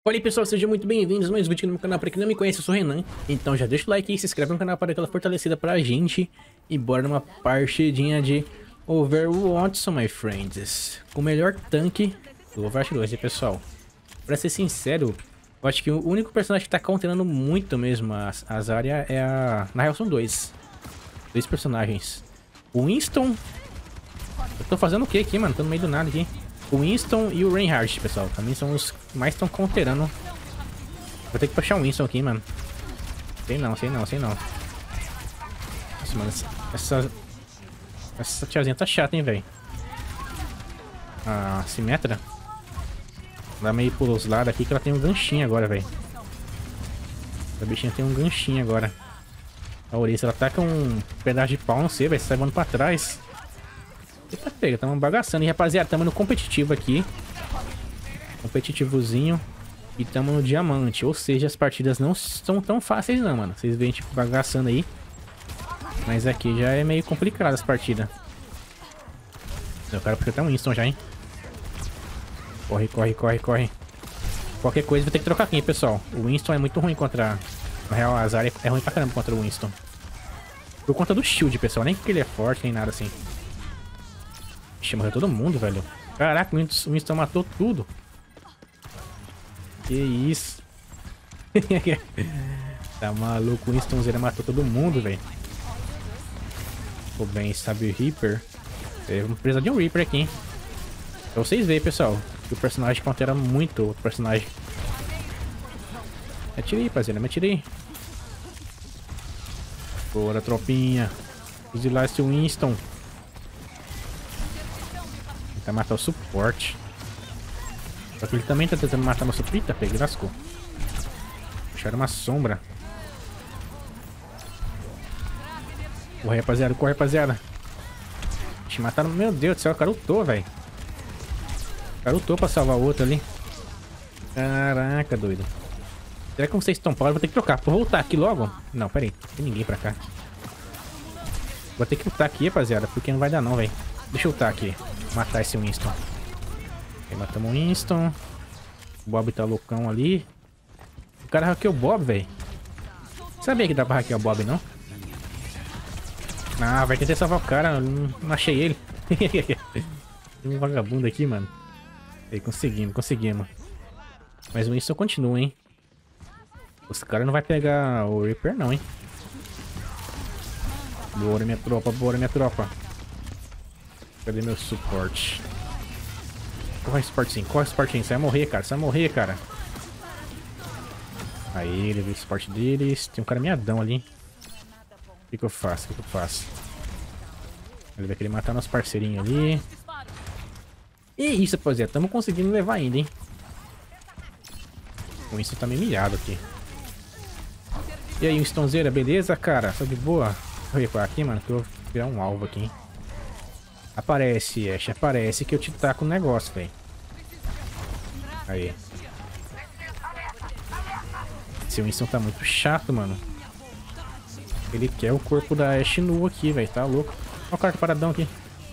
Fala aí pessoal, sejam muito bem-vindos a mais um vídeo aqui no meu canal. Pra quem não me conhece, eu sou o Renan. Então já deixa o like e se inscreve no canal para dar aquela fortalecida pra gente. E bora numa partidinha de Overwatch, my friends. Com o melhor tanque do Overwatch 2, hein, pessoal. Pra ser sincero, eu acho que o único personagem que tá counterando muito mesmo as áreas é a... Na real são dois personagens. O Winston... Eu tô fazendo o que aqui, mano? Tô no meio do nada aqui. O Winston e o Reinhardt, pessoal. Também são os que mais estão counterando. Vou ter que puxar o Winston aqui, mano. Sei não. Nossa, mano. Essa tiazinha tá chata, hein, velho. A Simetra. Dá meio pros lados aqui que ela tem um ganchinho agora, velho. A bichinha tem um ganchinho agora. A Orisa, ela tá com um pedaço de pau, não sei, velho. Sai voando pra trás. Eita, pega, tamo bagaçando. E rapaziada, tamo no competitivo aqui. Competitivozinho. E tamo no diamante. Ou seja, as partidas não são tão fáceis não, mano. Vocês veem, tipo, bagaçando aí. Mas aqui já é meio complicado as partidas. Eu quero porque tem um Winston já, hein. Corre. Qualquer coisa vai ter que trocar aqui, hein, pessoal. O Winston é muito ruim contra... Na real, a Zarya é ruim pra caramba contra o Winston. Por conta do shield, pessoal. Nem porque ele é forte, nem nada assim. Ixi, morreu todo mundo, velho. Caraca, o Winston matou tudo. Que isso. Tá maluco, o Winstonzeira matou todo mundo, velho. Pô, bem, sabe o Reaper? Vamos precisar de um Reaper aqui, hein. Pra vocês verem, pessoal, que o personagem countera muito o personagem. Me atirei, rapaziada, me atirei. Bora, tropinha. Fuzilar esse Winston. Tentar matar o suporte. Só que ele também tá tentando matar meu suporte. Eita, peguei, lascou. Puxaram uma sombra. Corre, rapaziada. Te mataram. Meu Deus do céu, o cara lutou, velho. O cara lutou pra salvar o outro ali. Caraca, doido. Será que vocês estão parados? Vou ter que trocar. Vou voltar aqui logo. Não, pera aí. Não tem ninguém pra cá. Vou ter que lutar aqui, rapaziada, porque não vai dar não, velho. Deixa eu lutar aqui. Matar esse Winston. Aí matamos o Winston. O Bob tá loucão ali. O cara hackeou o Bob, velho. Sabia que dá pra hackear o Bob, não? Ah, vai tentar salvar o cara. Não achei ele. Tem um vagabundo aqui, mano. Aí, conseguimos. Mas o Winston continua, hein. Os caras não vai pegar o Reaper, não, hein. Bora, minha tropa. Cadê meu suporte? Corre, suportezinho. Você vai morrer, cara. Aí, ele viu o suporte deles. Tem um cara miadão ali. O que eu faço? Ele vai querer matar nosso parceirinho ali. E isso, rapaziada. Estamos conseguindo levar ainda, hein. O Winston tá meio milhado aqui. E aí, Winstonzeira, beleza, cara? Só de boa? Vou recuar aqui, mano, que eu vou virar um alvo aqui, hein. Aparece, Ashe, aparece que eu te taco o negócio, velho. Aí. Esse Winston tá muito chato, mano. Ele quer o corpo da Ashe nu aqui, velho. Tá louco. Olha o cara paradão aqui.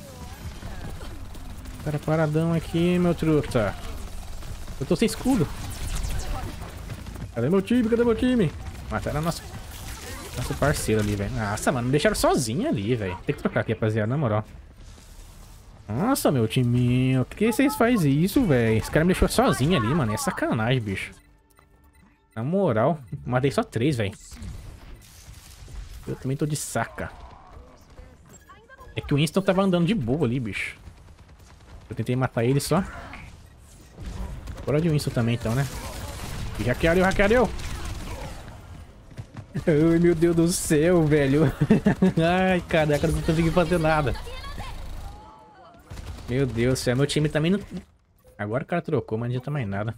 Cara paradão aqui, meu truta. Eu tô sem escudo. Cadê meu time? Mataram nosso parceiro ali, velho. Nossa, mano, me deixaram sozinho ali, velho. Tem que trocar aqui, rapaziada, na moral. Nossa, meu timinho. Por que vocês fazem isso, velho? Esse cara me deixou sozinho ali, mano. É sacanagem, bicho. Na moral, matei só 3, velho. Eu também tô de saca. É que o Winston tava andando de boa ali, bicho. Eu tentei matar ele só. Bora de Winston também, então, né? E hackearam. Ai, meu Deus do céu, velho. Ai, caraca, não consegui fazer nada. Meu Deus do céu, meu time também não... Agora o cara trocou, mas não adianta mais nada.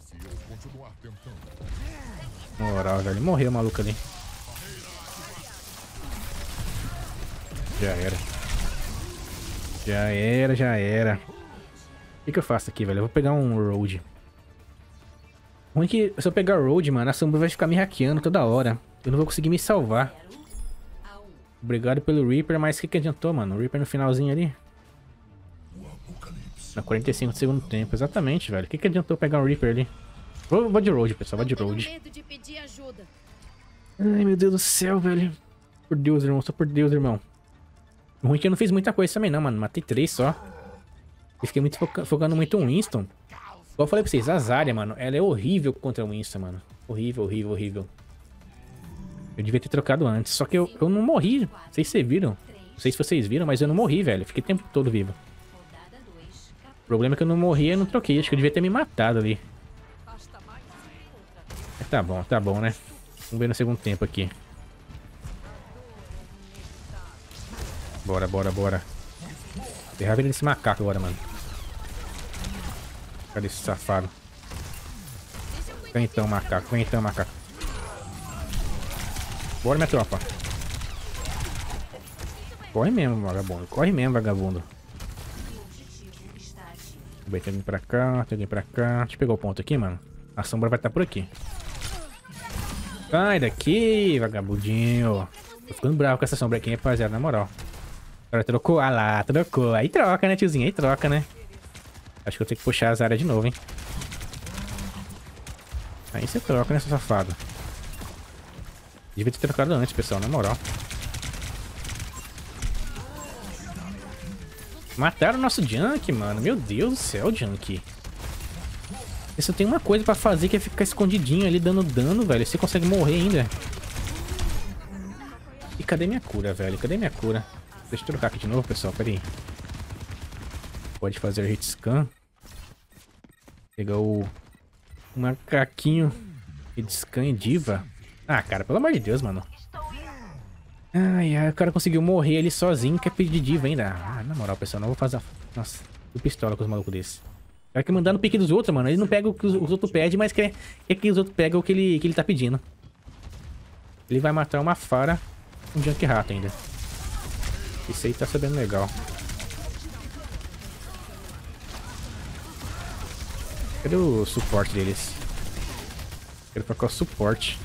Moral, velho. Morreu o maluco ali. Já era. O que eu faço aqui, velho? Eu vou pegar um Road. Ruim que se eu pegar o Road, mano, a sombra vai ficar me hackeando toda hora. Eu não vou conseguir me salvar. Obrigado pelo Reaper, mas o que adiantou, mano? O Reaper no finalzinho ali. Na 45 do segundo tempo, exatamente, velho. O que adiantou pegar um Reaper ali? Vou de road, pessoal. Vou de road. Ai, meu Deus do céu, velho. Por Deus, irmão. Só por Deus, irmão. O ruim é que eu não fiz muita coisa também, não, mano. Matei 3 só. E fiquei muito focando muito em Winston. Igual eu falei pra vocês, a Zarya, mano, ela é horrível contra o Winston, mano. Horrível, horrível, horrível. Eu devia ter trocado antes. Só que eu não morri. Não sei se vocês viram. Não sei se vocês viram, mas eu não morri, velho. Fiquei o tempo todo vivo. O problema é que eu não morri e eu não troquei. Acho que eu devia ter me matado ali. Mas tá bom, né? Vamos ver no segundo tempo aqui. Bora, bora, bora. Ferrar a vida desse macaco agora, mano. Cadê esse safado? Vem então, macaco. Vem então, macaco. Bora, minha tropa. Corre mesmo, vagabundo. Corre mesmo, vagabundo. Tem alguém pra cá, tem alguém pra cá. Deixa eu pegar o ponto aqui, mano. A sombra vai estar por aqui. Sai daqui, vagabundinho. Tô ficando bravo com essa sombra aqui, rapaziada, na moral. Agora trocou. Ah lá, trocou. Aí troca, né, tiozinho? Aí troca, né? Acho que eu tenho que puxar as áreas de novo, hein? Aí você troca, né, seu safado? Devia ter trocado antes, pessoal, na moral. Mataram o nosso Junk, mano. Meu Deus do céu, Junk. Você só tem uma coisa pra fazer, que é ficar escondidinho ali, dando dano, velho. Você consegue morrer ainda. E cadê minha cura, velho? Cadê minha cura? Deixa eu trocar aqui de novo, pessoal. Pera aí. Pode fazer hit scan. Pegar o macaquinho. Hit scan e diva. Ah, cara, pelo amor de Deus, mano. Ai, ai, o cara conseguiu morrer ali sozinho. Quer pedir diva ainda. Ah, na moral, pessoal, não vou fazer... Nossa, eu pistola com os malucos desses. Vai que mandar no pique dos outros, mano. Ele não pega o que os outros pedem, mas quer que os outros pegam o que ele tá pedindo. Ele vai matar uma Pharah, um Junk Rato ainda. Isso aí tá sabendo legal. Cadê o suporte deles? Quero focar o suporte.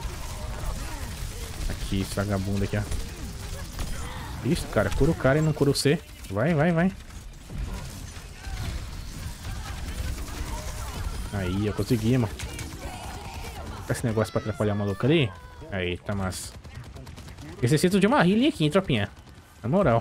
Aqui, esse vagabundo aqui, ó. Isso, cara. Cura o cara e não cura o C. Vai, vai, vai. Aí, eu consegui, mano. Esse negócio pra atrapalhar o maluco ali. Aí, tá massa. Necessito de uma healing aqui, hein, tropinha. Na moral.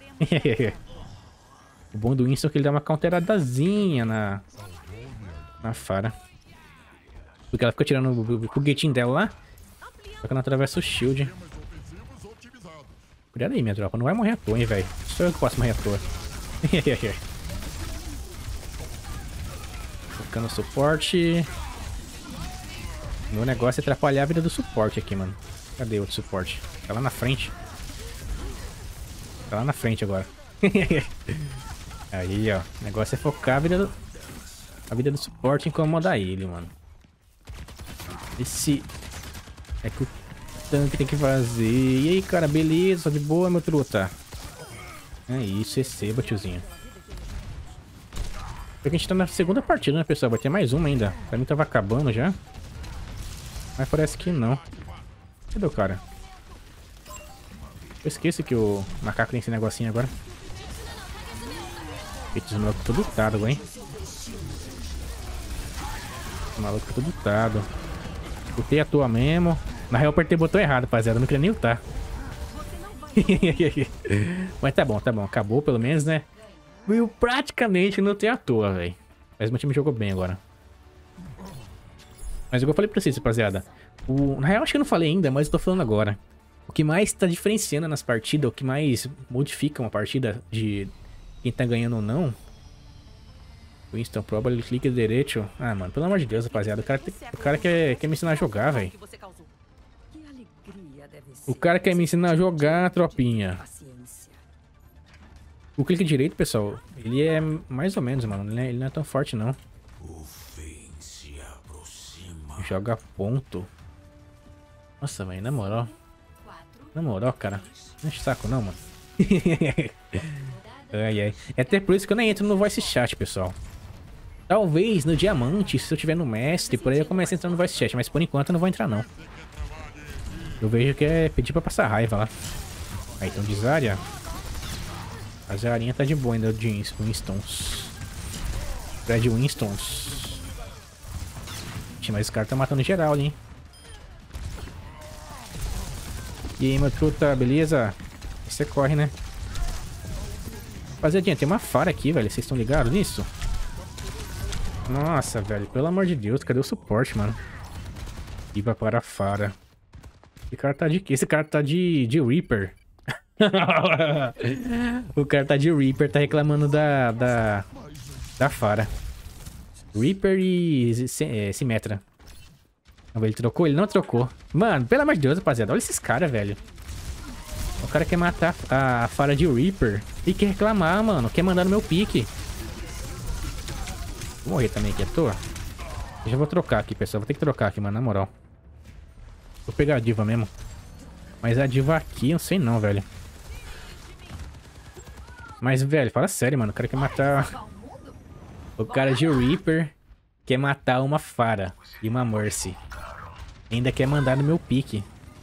O bom do Winston é que ele dá uma counteradazinha na Pharah. Porque ela fica tirando o foguetinho dela lá. Só que não atravessa o shield. Cuidado aí, minha tropa. Não vai morrer à toa, hein, velho. Só eu que posso morrer à toa. Focando no suporte. Meu negócio é atrapalhar a vida do suporte aqui, mano. Cadê o outro suporte? Tá lá na frente. Tá lá na frente agora. Aí, ó. O negócio é focar a vida do suporte e incomodar ele, mano. Esse é que o tanque tem que fazer. E aí, cara, beleza? Só de boa, meu truta. É isso, receba, tiozinho. Porque a gente tá na segunda partida, né, pessoal? Vai ter mais uma ainda. Pra mim tava acabando já. Mas parece que não. Cadê o cara? Eu esqueço que o macaco tem esse negocinho agora. Eita, os malucos tudo lutado, hein? O maluco tudo lutado. Lutei à toa mesmo. Na real, eu apertei o botão errado, rapaziada. Eu não queria nem lutar. Mas tá bom, tá bom. Acabou pelo menos, né? Eu praticamente não lutei à toa, velho. Mas meu time jogou bem agora. Mas igual eu falei pra vocês, rapaziada. Na real, acho que eu não falei ainda, mas eu tô falando agora. O que mais tá diferenciando nas partidas, o que mais modifica uma partida de quem tá ganhando ou não. Winston Probably clique direito. Ah, mano, pelo amor de Deus, rapaziada. O cara quer me ensinar a jogar, velho. O cara quer me ensinar a jogar, tropinha. O clique direito, pessoal, ele é mais ou menos, mano. Ele não é tão forte, não. Joga ponto. Nossa, velho, na moral. Na moral, cara. Não enche saco, não, mano. Ai, ai. É até por isso que eu nem entro no voice chat, pessoal. Talvez no diamante, se eu tiver no mestre, por aí eu comece a entrar no voice chat. Mas por enquanto eu não vou entrar, não. Eu vejo que é pedir pra passar raiva lá. Aí, então de Zarya. A Zarya tá de boa ainda, de Winstons. Fred Winstons. Ixi, mas esse cara tá matando geral ali, hein? E aí, meu truta, beleza? Aí você corre, né? Rapaziadinha, tem uma Pharah aqui, velho. Vocês estão ligados nisso? Nossa, velho. Pelo amor de Deus, cadê o suporte, mano? Iba para a Pharah. Esse cara tá de quê? Esse cara tá de Reaper. O cara tá de Reaper, tá reclamando da Pharah. Reaper e Symmetra. Ele trocou? Ele não trocou. Mano, pelo amor de Deus, rapaziada. Olha esses caras, velho. O cara quer matar a Pharah de Reaper e quer reclamar, mano. Quer mandar no meu pique. Vou morrer também aqui à toa. Eu já vou trocar aqui, pessoal. Vou ter que trocar aqui, mano, na moral. Vou pegar a diva mesmo. Mas a diva aqui, eu sei não, velho. Mas, velho, fala sério, mano. O cara quer matar... O cara de Reaper quer matar uma Pharah e uma Mercy. Ainda quer mandar no meu pique.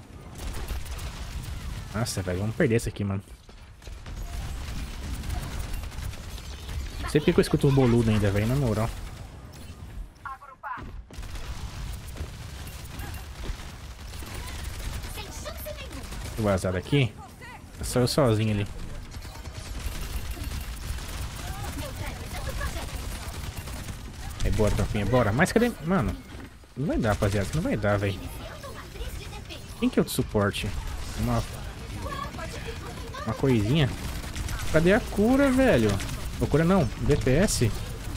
Nossa, velho, vamos perder isso aqui, mano. Não sei porque que eu escuto o boludo ainda, velho, na moral. Vou vazar daqui. Só eu sozinho ali. Aí, bora, tropinha, bora. Mas cadê? Mano, não vai dar, rapaziada. Não vai dar, velho. Quem que é o de suporte? Uma coisinha. Cadê a cura, velho? A cura não, DPS.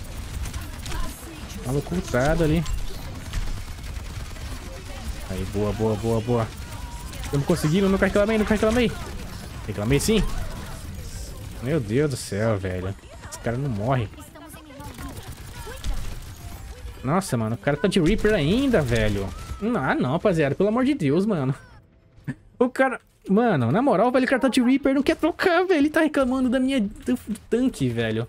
Maluco ultado ali. Aí, boa, boa, boa, boa. Estamos conseguindo, nunca reclamei, nunca reclamei. Reclamei sim. Meu Deus do céu, velho. Esse cara não morre. Nossa, mano, o cara tá de Reaper ainda, velho. Ah, não, rapaziada, pelo amor de Deus, mano. O cara... Mano, na moral, velho, o cara tá de Reaper, não quer trocar, velho. Ele tá reclamando da minha... do tanque, velho.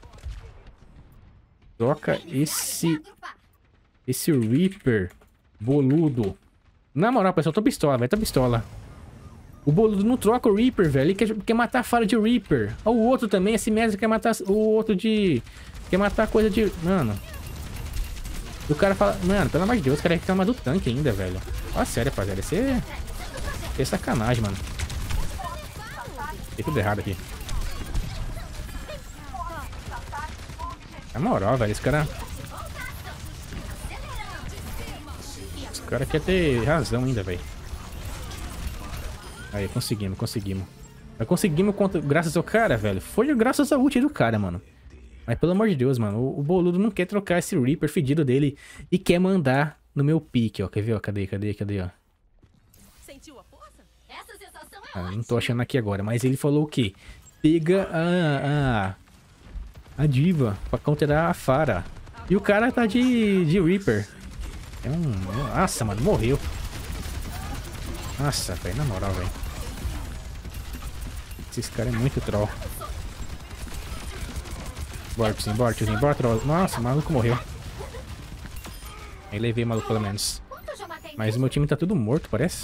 Troca esse Reaper boludo. Na moral, pessoal, tô pistola, velho, tô pistola. O boludo não troca o Reaper, velho. Ele quer matar a Pharah de Reaper. O outro também, esse mestre quer matar o outro de... Quer matar coisa de... Mano... O cara fala... Mano, pelo amor de Deus, o cara reclama do tanque ainda, velho. Fala sério, rapaziada. Isso é sacanagem, mano. Tem tudo errado aqui. Na moral, velho. Esse cara... Esse cara quer ter razão ainda, velho. Aí, conseguimos, conseguimos. Nós conseguimos graças ao cara, velho. Foi graças ao ult do cara, mano. Mas pelo amor de Deus, mano, o boludo não quer trocar esse Reaper fedido dele e quer mandar no meu pique, ó. Quer ver, ó? Cadê, ó? Ah, não tô achando aqui agora, mas ele falou o quê? Pega a diva pra counterar a Pharah. E o cara tá de Reaper. Nossa, mano, morreu. Nossa, velho, na moral, velho. Esses caras é muito troll. Bora, tiozinho, bora, tiozinho, bora, troll. Nossa, o maluco morreu. Aí levei o maluco pelo menos. Mas o meu time tá tudo morto, parece.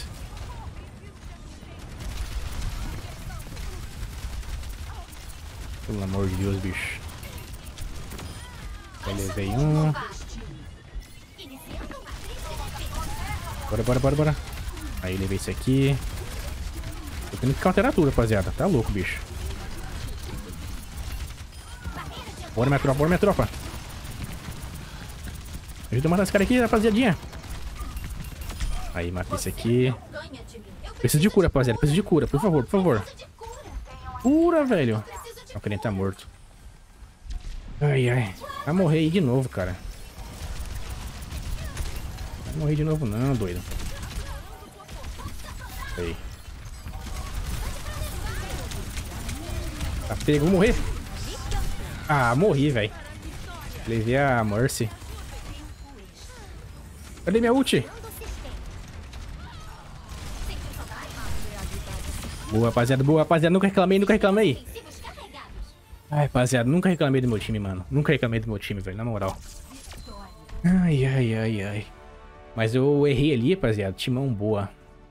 Pelo amor de Deus, bicho. Aí levei um. Bora, bora, bora, bora. Aí levei esse aqui. Tô tendo que counterar tudo, rapaziada. Tá louco, bicho. Bora, minha tropa, bora, minha tropa. Ajuda a matar esse cara aqui, rapaziadinha. Aí, matei esse aqui. Preciso de cura, rapaziada. Preciso de cura, por favor, por favor. Cura, velho. O cara tá morto. Ai, ai. Vai morrer aí de novo, cara. Vai morrer de novo não, doido. Aí. Tá pego, vou morrer. Ah, morri, velho. Levei a Mercy. Cadê minha ult? Boa, rapaziada. Boa, rapaziada. Nunca reclamei, nunca reclamei. Ai, rapaziada. Nunca reclamei do meu time, mano. Nunca reclamei do meu time, velho. Na moral. Ai, ai, ai, ai. Mas eu errei ali, rapaziada. Timão boa.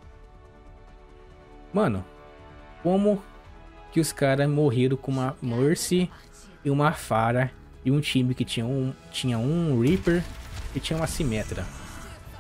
Mano. Como que os caras morreram com uma Mercy e uma Pharah e um time que tinha um Reaper e tinha uma Symmetra.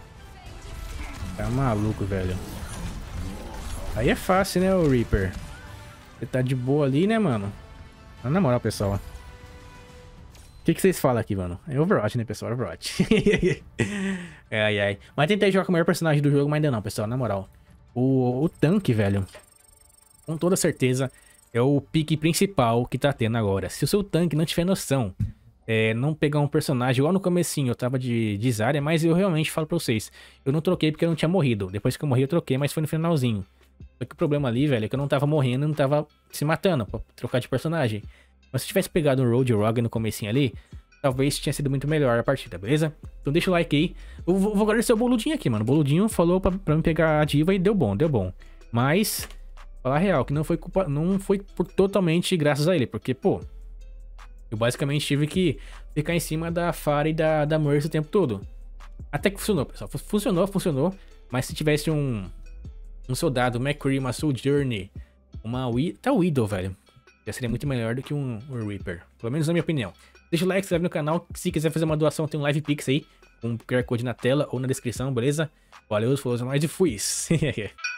Tá maluco, velho. Aí é fácil, né, o Reaper? Você tá de boa ali, né, mano? Mas na moral, pessoal. O que vocês falam aqui, mano? É Overwatch, né, pessoal? Overwatch. Ai, ai. Mas tentei jogar com o maior personagem do jogo, mas ainda não, pessoal. Na moral. O tanque, velho, com toda certeza, é o pique principal que tá tendo agora. Se o seu tanque não tiver noção, não pegar um personagem, igual no comecinho, eu tava de Zarya, mas eu realmente falo pra vocês, eu não troquei porque eu não tinha morrido. Depois que eu morri, eu troquei, mas foi no finalzinho. Só que o problema ali, velho, é que eu não tava morrendo e não tava se matando pra trocar de personagem. Mas se eu tivesse pegado um Roadhog no comecinho ali, talvez tinha sido muito melhor a partida, beleza? Então deixa o like aí. Eu vou agradecer o Boludinho aqui, mano. O Boludinho falou pra me pegar a diva e deu bom, deu bom. Mas, falar a real, que não foi totalmente graças a ele, porque, pô, eu basicamente tive que ficar em cima da Pharah e da Mercy o tempo todo. Até que funcionou, pessoal. Funcionou. Mas se tivesse um soldado, McCree, uma Sojourner, até o Widow, velho, já seria muito melhor do que um Reaper. Pelo menos na minha opinião. Deixa o like, se inscreve no canal. Se quiser fazer uma doação, tem um Live Pix aí. Com um QR Code na tela ou na descrição, beleza? Valeu, falou, mais e fui.